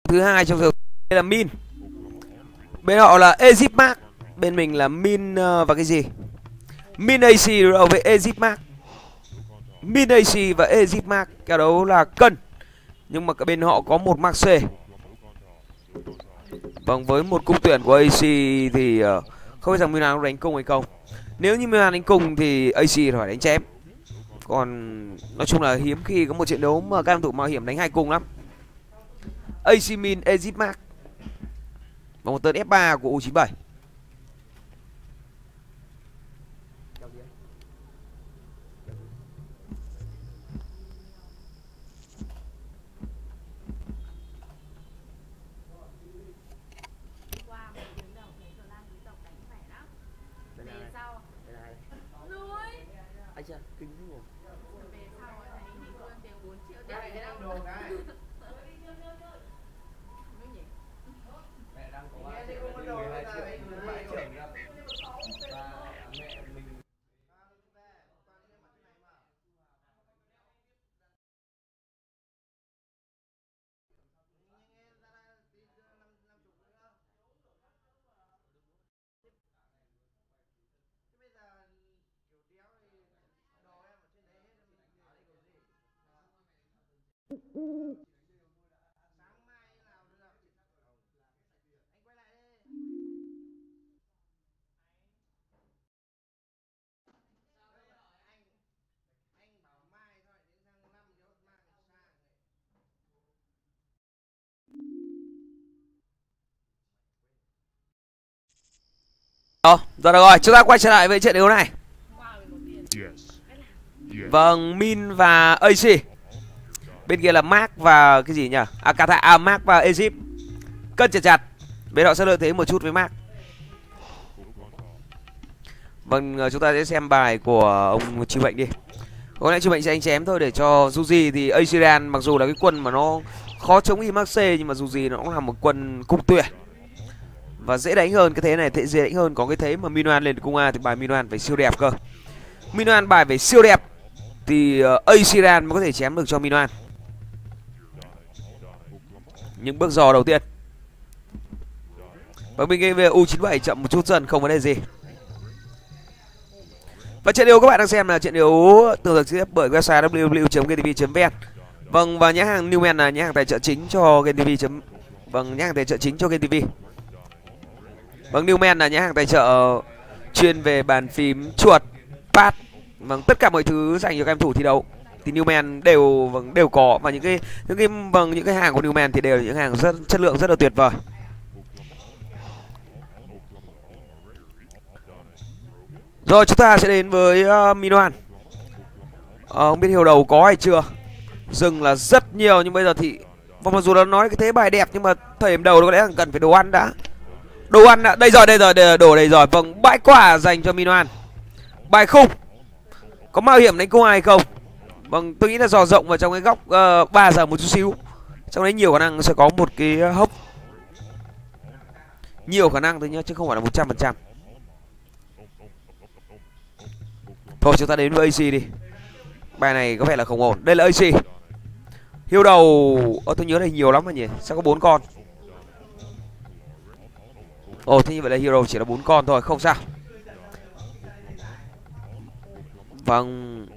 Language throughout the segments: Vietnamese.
thứ hai trong giờ đây là Min. Bên họ là Egyptmark, bên mình là Min và cái gì? Min AC đối đầu với Egyptmark. Min AC và Egyptmark kèo đấu là cân. Nhưng mà cả bên họ có một mark C. Vâng, với một cung tuyển của AC thì không biết rằng Milan có đánh cung hay không. Nếu như Milan đánh cung thì AC phải đánh chém. Còn nói chung là hiếm khi có một trận đấu mà các cầu thủ mạo hiểm đánh hai cung lắm. AC Min, Egyptmark. Và một tơn F3 của U97. Rồi được rồi, chúng ta quay trở lại với trận đấu này. Vâng, Min và AC. Bên kia là Mark và cái gì nhỉ? Mark và Egypt. Cân chặt. Bên họ sẽ lợi thế một chút với Mark. Vâng, chúng ta sẽ xem bài của ông Chư Bệnh đi. Hôm nay Chư Bệnh sẽ đánh chém thôi để cho Yuji thì Asian mặc dù là cái quân mà nó khó chống Imac C nhưng mà Yuji nó cũng là một quân cung tuyển. Và dễ đánh hơn cái thế này, dễ đánh hơn. Có cái thế mà Minoan lên cung A thì bài Minoan phải siêu đẹp cơ. Minoan bài phải siêu đẹp thì Asian mới có thể chém được cho Minoan. Những bước dò đầu tiên. Và bên kia về U97 chậm một chút dần, không vấn đề gì. Và trận đấu các bạn đang xem là trận đấu tường thuật trực tiếp bởi website www.gametv.vn. Vâng, và nhãn hàng Newman là nhãn hàng tài trợ chính cho GameTV. Vâng, nhãn hàng tài trợ chính cho GameTV. Vâng, Newman là nhãn hàng tài trợ chuyên về bàn phím, chuột, pad. Vâng, tất cả mọi thứ dành cho các em thủ thi đấu thì Newman đều có, và những cái hàng của Newman thì đều là những hàng rất chất lượng, rất là tuyệt vời. Rồi chúng ta sẽ đến với Minoan. Không biết hiêu đầu có hay chưa. Dừng là rất nhiều nhưng bây giờ thì mặc dù nó nói cái thế bài đẹp nhưng mà thời điểm đầu nó có lẽ là cần phải đồ ăn đã. Đồ ăn đã. Đây rồi, đổ đây rồi. Vâng, bãi quả dành cho Minoan. Bài khung. Có mạo hiểm đánh cung hay không? Vâng, tôi nghĩ là dò rộng vào trong cái góc 3 giờ một chút xíu. Trong đấy nhiều khả năng sẽ có một cái hốc. Nhiều khả năng thôi nhá, chứ không phải là 100%. Thôi chúng ta đến với AC đi. Bài này có vẻ là không ổn. Đây là AC. Hiêu đầu, tôi nhớ đây nhiều lắm mà nhỉ. Sao có 4 con? Ồ, thế như vậy là hero chỉ là 4 con thôi, không sao. Vâng.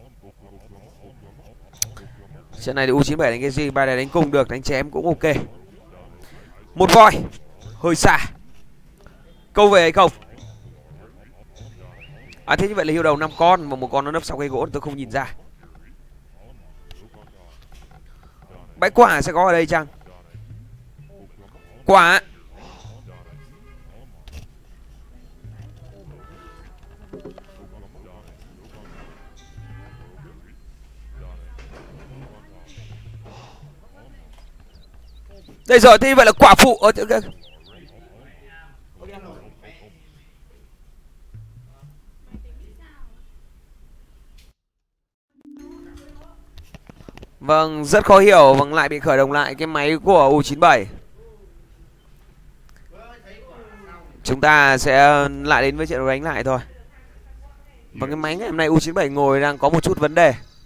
Trận này thì U97 đánh cái gì? Bài này đánh cung được, đánh chém cũng ok. Một voi. Hơi xa. Câu về hay không? Thế như vậy là hiêu đầu 5 con. Mà một con nó nấp sau cây gỗ tôi không nhìn ra. Bãi quả sẽ có ở đây chăng? Quả. Đây rồi, thế như vậy là quả phụ. Vâng, rất khó hiểu. Vâng, lại bị khởi động lại cái máy của U97. Chúng ta sẽ lại đến với trận đấu đánh lại thôi. Và cái máy ngày hôm nay U97 ngồi đang có một chút vấn đề.